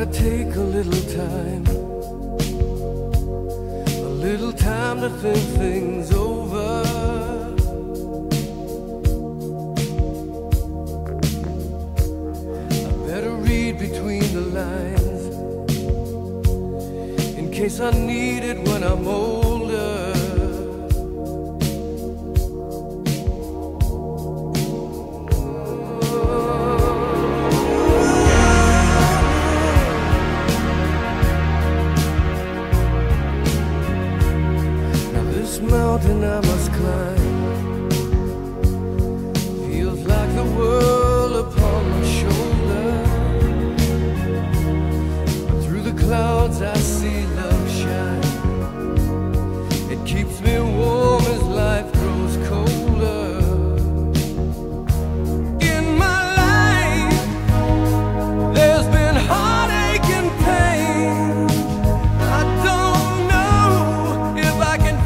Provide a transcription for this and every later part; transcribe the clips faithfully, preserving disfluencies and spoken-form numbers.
gotta take a little time, a little time to think things over. I better read between the lines in case I need it when I'm older. Mountain I must climb feels like the world upon my shoulder. But through the clouds I see love shine. It keeps me warm as life grows colder. In my life there's been heartache and pain. I don't know if I can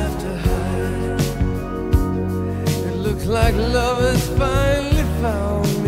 like love has finally found